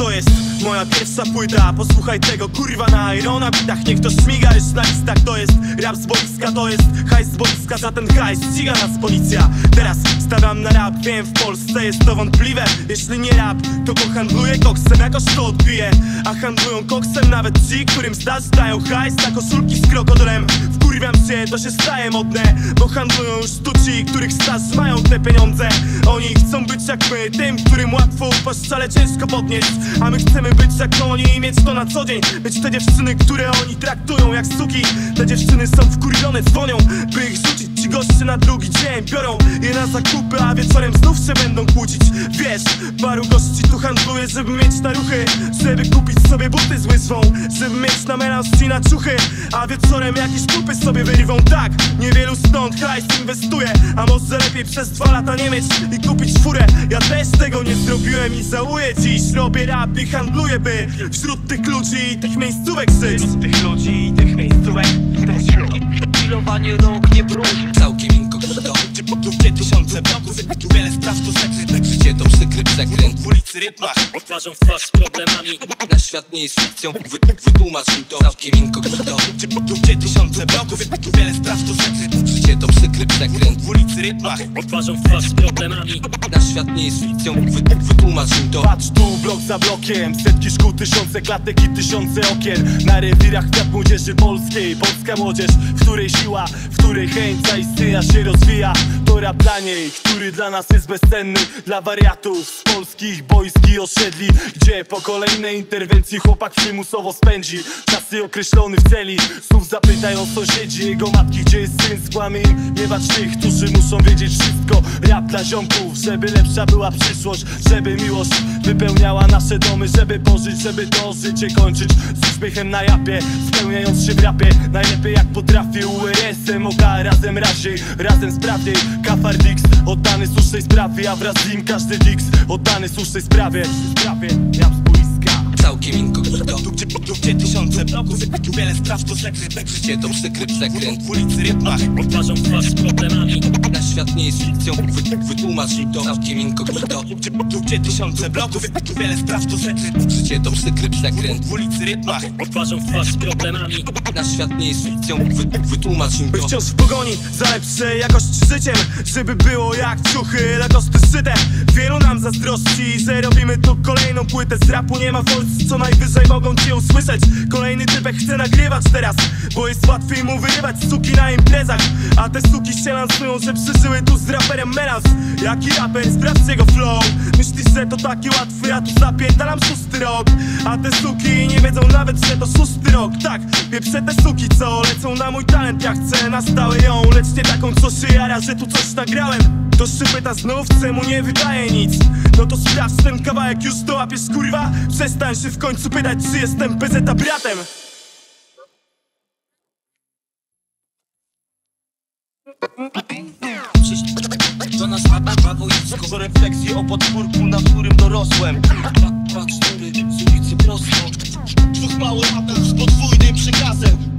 To jest moja pierwsza płyta, posłuchaj tego kurwa na Irona bitach. Niech to śmiga już na listach, to jest rap z boiska, to jest hajs z boiska. Za ten hajs ściga nas policja. Teraz stawiam na rap, wiem w Polsce jest to wątpliwe. Jeśli nie rap, to pohandluję koksem, jakoś to odbiję. A handlują koksem nawet ci, którym dają hajs na koszulki z krokodylem. Wkurwiam się, to się staje modne, bo handlują już tu ci, których staż mają te pieniądze. Oni chcą być jak my, tym, którym łatwo upaść, ale ciężko podnieść. A my chcemy być jak oni i mieć to na co dzień. Być te dziewczyny, które oni traktują jak suki. Te dziewczyny są wkurwione, dzwonią, by ich rzucić. Ci goście na drugi dzień biorą je na zakupy, a wieczorem znów się będą kłócić. Wiesz, paru gości tu handluje, żeby mieć na ruchy, żeby kupić sobie buty z łyżwą, żeby mieć na melanż i na ciuchy, a wieczorem jakieś kupy sobie wyrwą. Tak, niewielu stąd hajs inwestuje, a może lepiej przez 2 lata nie mieć i kupić furę. Ja też tego nie zrobiłem i żałuję dziś. Robię rap i handluję, by wśród tych ludzi i tych miejscówek żyć. Wśród tych ludzi i tych miejscówek chwilowanie rąk nie broni. Całkiem inkognito, gdzie tysiące bloków, wiele spraw to sekret. Życie to przykry przekręt w ulicy rytmach, twarzą w twarz z problemami. Na świat nie jest fikcją, wytłumacz mi to. Całkiem inkognito, gdzie tysiące bloków, wiele spraw to sekret. Życie to przykry przekręt w ulicy rytmach, twarzą w twarz z problemami. Na świat nie jest fikcją, wytłumacz mi to. Patrz tu, blok za blokiem, setki szkół, tysiące klatek i tysiące okien. Na rewirach kwiat młodzieży polskiej, polska młodzież, w której siła, w której chęć zaistnienia się rozwija. To rap dla niej, który dla nas jest bezcenny. Dla wariatów z polskich boisk i osiedli, gdzie po kolejnej interwencji chłopak przymusowo spędzi czasy określony w celi. Znów zapytają sąsiedzi jego matki, gdzie jest syn. Skłamy im, nie bacz tych, którzy muszą wiedzieć wszystko. Rap dla ziomków, żeby lepsza była przyszłość, żeby miłość wypełniała nasze domy, żeby pożyć, żeby to życie kończyć z uśmiechem na japie, spełniając się w rapie najlepiej jak potrafię. URS-em, OK, razem raziej, razem sprawniej. Kafardix, oddany słusznej sprawie, a wraz z nim każdy Dix, oddany słusznej sprawie. Rap z boiska. Całkiem inkognito, gdzie tysiące bloków, wiele spraw to sekret. Życie to przykry przekręt w ulicy rytmach, twarzą w twarz z problemami. Na świat nie jest fikcją, wytłumacz mi to. Całkiem inkognito, gdzie tysiące bloków, wiele spraw to sekret. Życie to przykry przekręt w ulicy rytmach, twarzą w twarz z problemami. Na świat nie jest fikcją, wytłumacz mi to. Wciąż w pogoni za lepszej jakości życiem, żeby było jak ciuchy na kosty szyte. Wielu nam zazdrości, że robimy tu kolejną płytę z rapu. Nie ma Polsce, co najwyżej mogą cię usłyszeć. Kolejny typek chce nagrywać teraz, bo jest łatwiej mu wyrywać suki na imprezach. A te suki się lansują, że przeżyły tu z raperem melanż. Jaki raper? Sprawdź jego flow. Myślisz, że to taki łatwy, ja tu zapierdalam 6. rok. A te suki nie wiedzą nawet, że to 6. rok. Tak, pieprzę te suki, co lecą na mój talent. Ja chcę na stałe ją, lecz nie taką, co się jara, że tu coś nagrałem. To się pyta znów, czemu nie wydaje nic. No to sprawdź ten kawałek, już to łapiesz kurwa. Przestań się w końcu pytać, czy jestem PZ-a bratem. To nas ma wojsko. Do refleksji o podwórku, na którym dorosłem. 2-4 z ulicy prosto. 2 małych matów z podwójnym przekazem.